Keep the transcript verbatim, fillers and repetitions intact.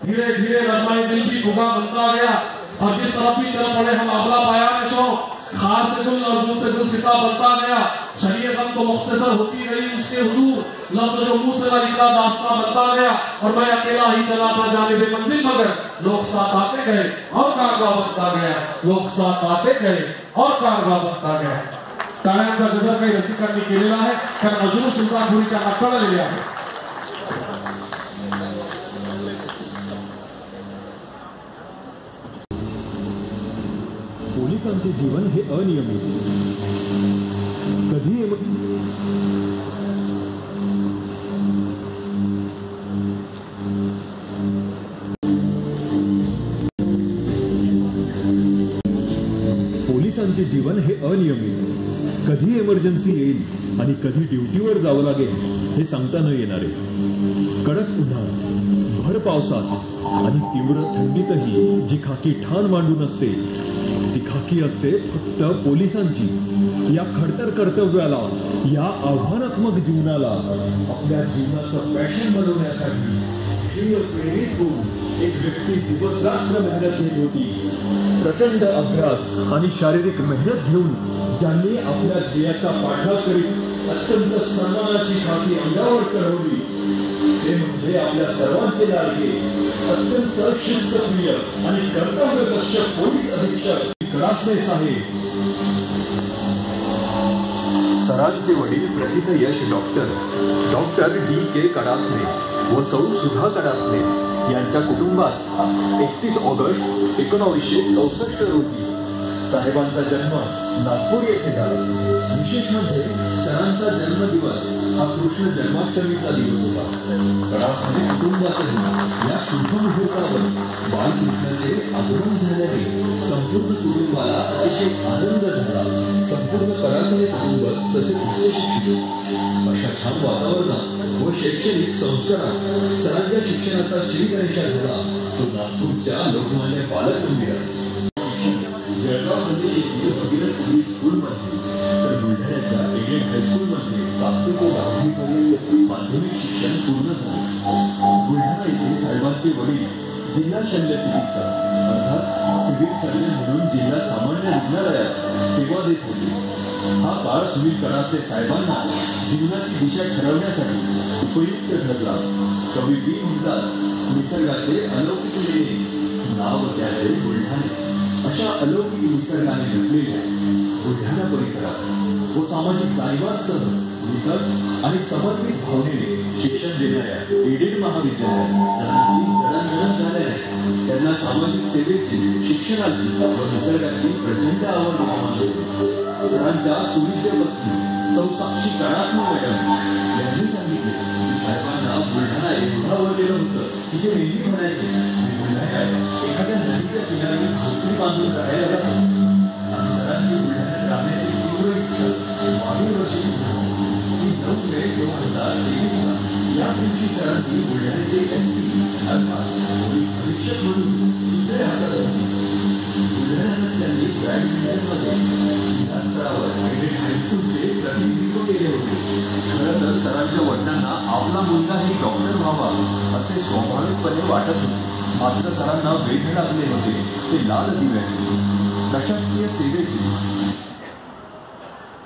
धीरे धीरे नरमाई दिल भी भूखा बनता गया और जिस तरफ भी चल पड़े हम अबला पाया में शो खार से गुल और गुल से गुल सिता बनता गया। शरीयत हम तो मुख्तसर होती गई उसके हुजूर, लफ्ज़ जो मुंह से निकला दास्तां बनता गया और मैं अकेला ही चला था जानिबे मंजिल, मगर लोग साथ आते गए और कारवा बनता गया, लोग साथ आते गए और कारवा बनता गया। टाळ्यांचा गजर काही रसिकांनी केलेला आहे, कारण मजनू सुलतानपुरी त्यांना कळलेले आहे। पोलिसांचे जीवन हे अनियमित, कधी पोलिसांचे जीवन हे अनियमित, कधी इमर्जन्सी येईल आणि कधी ड्युटीवर जावं लागेल हे सांगता न येणारे। कडक उन्हात, भर पावसात आणि तीव्र थंडीतही जी खाकी ठाण मांडून असते ती खाकी असते फक्त पोलिसांची। या खडतर कर्तव्याला, या आव्हानात्मक जीवनाला आपल्या जीवनाचं पॅशन बनवण्यासाठी प्रेरित होऊन एक व्यक्ती दिवसरात्र मेहनत घेत होती। प्रचंड अभ्यास आणि शारीरिक मेहनत घेऊन ज्यांनी आपल्या ध्येयाचा पाठलाग करीत अत्यंत सन्मानाची खाकी अंगावर चढवली ते म्हणजे आपल्या सर्वांचे लाडके, अत्यंत शिस्तप्रिय आणि कर्तव्यदक्ष पोलीस अधीक्षक कडासने साहेब। सरांचे वडील प्रथित यश doctor doctor D K Kadasne व सौ सुधा कडासने यांच्या कुटुंबात एकतीस ऑगस्ट एकोणीसशे चौसष्ट रोजी साहेबांचा जन्म नागपूर येथे झाला। विशेष म्हणजे सरांचा जन्मदिवस हा कृष्ण जन्माष्टमीचा दिवस होता। कडासने कुटुंबातही या शुभ मुहूर्तावर बालकृष्णाचे आगमन झाल्याने संपूर्ण कुटुंबाला अतिशय आनंद झाला। संपूर्ण कडासने कुटुंब तसे उच्च शिक्षित अशा छान वातावरणात व शैक्षणिक संस्कारात सरांच्या शिक्षणाचा श्रीगणेशा झाला तो नागपूरच्या लोकमान्य बालक मंदिरात। जळगावमध्ये येथील भगीरथ पुरी स्कूलमध्ये तर बुलढाण्याच्या एडेड हायस्कूलमध्ये सातवी ते दहावी पर्यंत माध्यमिक शिक्षण पूर्ण झाले। बुलढाणा येथे साहेबांचे वडील जिल्हा शल्य चिकित्सक अर्थात सिव्हिल सर्जन म्हणून जिल्हा सामान्य रुग्णालयात सेवा देत होते। हा काळ सुनील कडासे साहेबांना जीवनाची दिशा ठरवण्यासाठी उपयुक्त ठरला। कवी बी म्हणतात निसर्गाचे अलौकिक लेणे, नाव त्याचे बुलढाणे। अशा अलौकिक निसर्गाने नटलेल्या बुलढाणा परिसरात व सामाजिक जाणीवांसह निकट आणि समर्पित भावनेने शिक्षण देणाऱ्या एडेड महाविद्यालयात सरांची जडणघडण झाल्याने त्यांना सामाजिक सेवेची, शिक्षणाची व निसर्गाची प्रचंड आवड निर्माण झाली। सरांच्या सुविद्य पत्नी सौ साक्षी कडासने मॅडम यांनी सांगितले की साहेबांना बुलढाणा एवढं आवडलेलं होतं की ते नेहमी म्हणायचे बुलढाण्यात एखाद्या नदीच्या किनारी झोपडी बांधून राहायला जातो। आणि सरांची बुलढाण्यात राहण्याची तीव्र इच्छा मागील वर्षी ती नऊ मे दोन हजार तेवीस ला या दिवशी सरांनी बुलढाण्याचे एस पी अर्थात पोलीस अधीक्षक म्हणून सूत्रे हातात होती। बुलढाण्यात त्यांनी बॅडमिंटनमध्ये जिल्हा स्तरावर एडेड हायस्कूलचे प्रतिनिधित्व केले होते। खरं तर सरांच्या वडिलांना आपला मुलगा हे डॉक्टर व्हावा असे स्वाभाविकपणे वाटत होते, मात्र सरांना वेध लागले होते ते लाल दिव्याचे, प्रशासकीय सेवेची